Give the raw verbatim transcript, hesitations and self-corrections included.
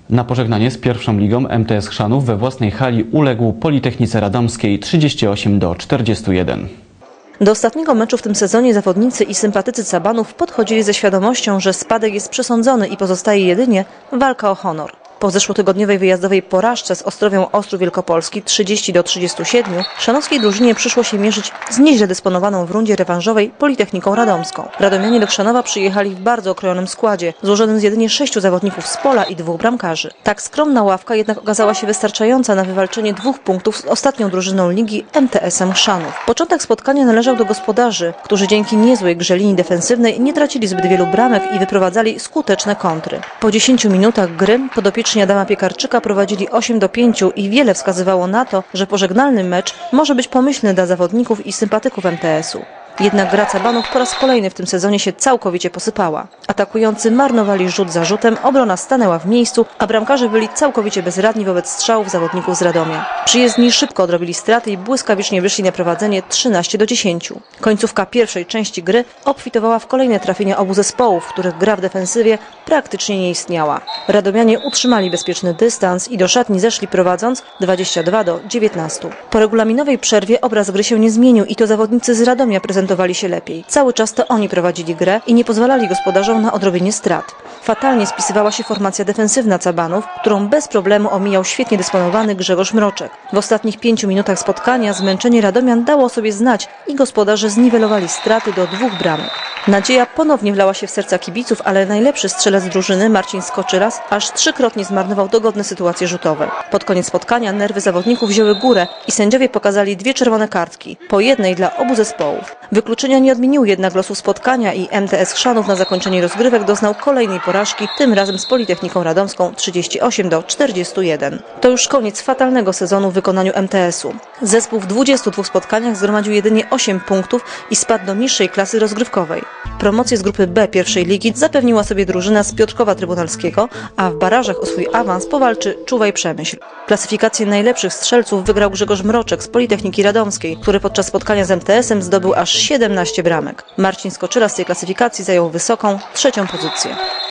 Na pożegnanie z pierwszą ligą M T S Chrzanów we własnej hali uległ Politechnice Radomskiej trzydzieści osiem do czterdziestu jeden. Do ostatniego meczu w tym sezonie zawodnicy i sympatycy Cabanów podchodzili ze świadomością, że spadek jest przesądzony i pozostaje jedynie walka o honor. Po zeszłotygodniowej wyjazdowej porażce z Ostrowią Ostrów Wielkopolski trzydzieści do trzydziestu siedmiu chrzanowskiej drużynie przyszło się mierzyć z nieźle dysponowaną w rundzie rewanżowej Politechniką Radomską. Radomianie do Chrzanowa przyjechali w bardzo okrojonym składzie, złożonym z jedynie sześciu zawodników z pola i dwóch bramkarzy. Tak skromna ławka jednak okazała się wystarczająca na wywalczenie dwóch punktów z ostatnią drużyną ligi M T S-em Chrzanów. Początek spotkania należał do gospodarzy, którzy dzięki niezłej grze linii defensywnej nie tracili zbyt wielu bramek i wyprowadzali skuteczne kontry. Po dziesięciu minutach gry podopieczni Adama Piekarczyka prowadzili osiem do pięciu i wiele wskazywało na to, że pożegnalny mecz może być pomyślny dla zawodników i sympatyków M T S-u. Jednak gra Cabanów po raz kolejny w tym sezonie się całkowicie posypała. Atakujący marnowali rzut za rzutem, obrona stanęła w miejscu, a bramkarze byli całkowicie bezradni wobec strzałów zawodników z Radomia. Przyjezdni szybko odrobili straty i błyskawicznie wyszli na prowadzenie trzynaście do dziesięciu. Końcówka pierwszej części gry obfitowała w kolejne trafienia obu zespołów, w których gra w defensywie praktycznie nie istniała. Radomianie utrzymali bezpieczny dystans i do szatni zeszli prowadząc dwadzieścia dwa do dziewiętnastu. Po regulaminowej przerwie obraz gry się nie zmienił i to zawodnicy z Radomia prezentowali się lepiej. Cały czas to oni prowadzili grę i nie pozwalali gospodarzom na odrobienie strat. Fatalnie spisywała się formacja defensywna Cabanów, którą bez problemu omijał świetnie dysponowany Grzegorz Mroczek. W ostatnich pięciu minutach spotkania zmęczenie Radomian dało sobie znać i gospodarze zniwelowali straty do dwóch bramek. Nadzieja ponownie wlała się w serca kibiców, ale najlepszy strzelec drużyny Marcin Skoczyras aż trzykrotnie zmarnował dogodne sytuacje rzutowe. Pod koniec spotkania nerwy zawodników wzięły górę i sędziowie pokazali dwie czerwone kartki, po jednej dla obu zespołów. Wykluczenia nie odmieniły jednak losu spotkania i M T S Chrzanów na zakończenie rozgrywek doznał kolejnej porażki, tym razem z Politechniką Radomską trzydzieści osiem do czterdziestu jeden. To już koniec fatalnego sezonu w wykonaniu M T S-u. Zespół w dwudziestu dwóch spotkaniach zgromadził jedynie osiem punktów i spadł do niższej klasy rozgrywkowej. Promocję z grupy B pierwszej ligi zapewniła sobie drużyna z Piotrkowa Trybunalskiego, a w barażach o swój awans powalczy Czuwaj Przemyśl. Klasyfikację najlepszych strzelców wygrał Grzegorz Mroczek z Politechniki Radomskiej, który podczas spotkania z M T S-em zdobył aż siedemnaście bramek. Marcin Skoczyra z tej klasyfikacji zajął wysoką trzecią pozycję.